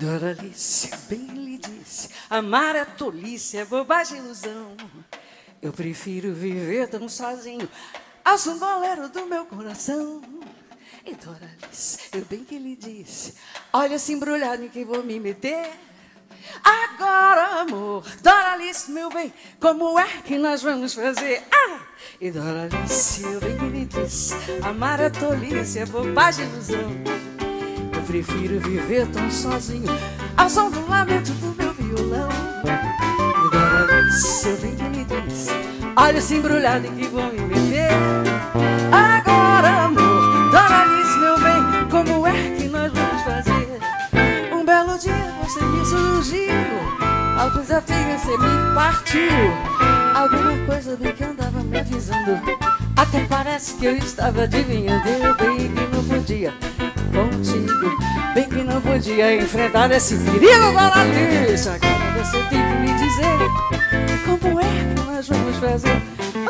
Doralice, bem lhe disse, amar é tolice, é bobagem, ilusão. Eu prefiro viver tão sozinho, ao som bolero do meu coração. E Doralice, eu bem que lhe disse, olha esse embrulhado em que vou me meter. Agora, amor, Doralice, meu bem, como é que nós vamos fazer? E Doralice, eu bem que lhe disse, amar é tolice, é bobagem, ilusão. Eu prefiro viver tão sozinho, ao som do lamento do meu violão. E Doralice, eu bem que lhe disse, olha esse embrulhado em que vou me meter. Agora, amor, Doralice, meu bem, como é que nós vamos fazer? Um belo dia você me surgiu, alguns desafios você me partiu. Alguma coisa bem que andava me avisando, até parece que eu estava adivinhando. Eu bem que não podia contigo, bem que não podia enfrentar esse perigo, Doralice. Agora você tem que me dizer, como é que nós vamos fazer?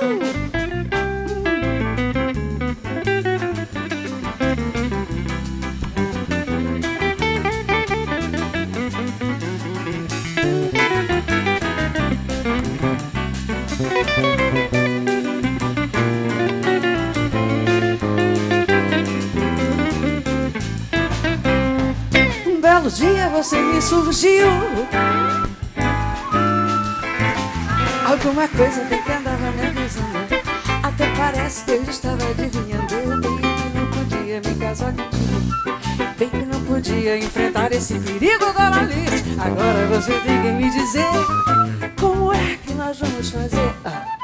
Um belo dia você me surgiu, alguma coisa bem que andava me avisando, até parece que eu estava adivinhando. Eu bem que não podia me casar contigo, bem que não podia enfrentar esse perigo, Doralice. Agora você tem que me dizer, como é que nós vamos fazer?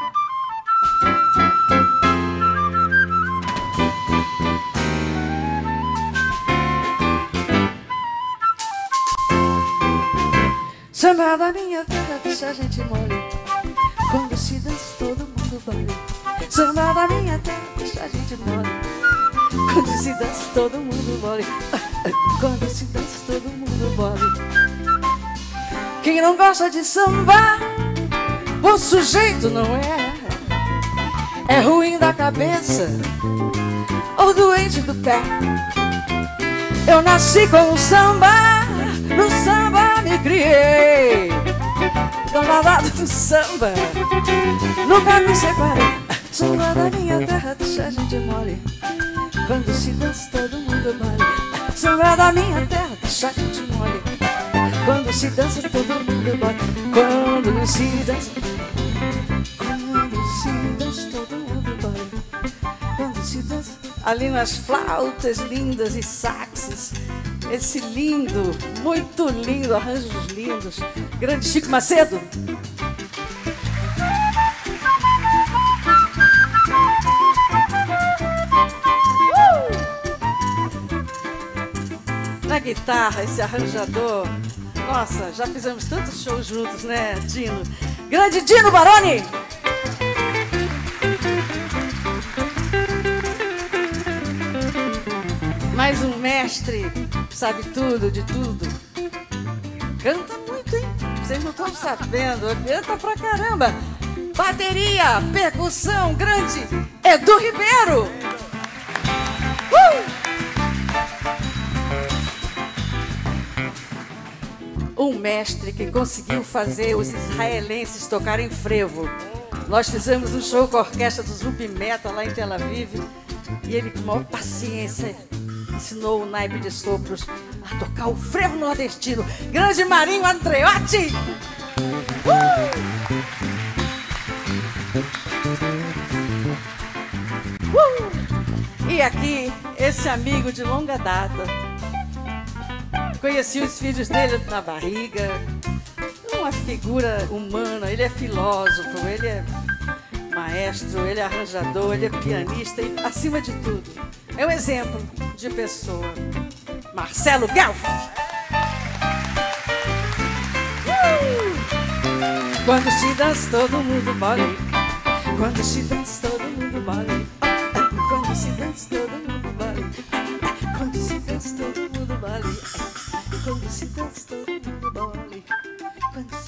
Samba da minha terra deixa a gente mole, quando se dança todo mundo vale. Samba da minha terra deixa a gente mole, quando se dança todo mundo vale. Quando se dança todo mundo vale. Quem não gosta de samba, bom sujeito não é. É ruim da cabeça ou doente do pé. Eu nasci com o samba, no samba me criei, danado do samba, nunca me separei. Samba da minha terra deixa a gente mole, quando se dança todo mundo vale. Samba da minha terra deixa a gente mole, quando se dança todo mundo vale. Quando se dança, todo mundo vale. Quando se dança, ali nas flautas lindas e saxos, esse lindo, muito lindo, arranjos lindos, grande Chico Macedo. Na guitarra, esse arranjador. Nossa, já fizemos tantos shows juntos, né, Dino? Grande Dino Baroni! Mais um mestre, sabe tudo, de tudo. Canta muito, hein? Vocês não estão sabendo, canta pra caramba. Bateria, percussão, grande Edu Ribeiro. Um mestre que conseguiu fazer os israelenses tocarem frevo. Nós fizemos um show com a orquestra do Zumbi Meta lá em Tel Aviv, e ele, com maior paciência, ensinou o naipe de sopros a tocar o frevo nordestino. Grande Marinho Andreotti! E aqui, esse amigo de longa data. Conheci os filhos dele na barriga. Uma figura humana. Ele é filósofo, ele é maestro, ele é arranjador, ele é pianista e, acima de tudo, é um exemplo de pessoa. Marcelo Guelph. Quando se dança todo mundo mole, quando se dança todo mundo mole, quando se dança todo mundo mole, quando se dança todo mundo mole, quando se dança todo mundo mole, quando se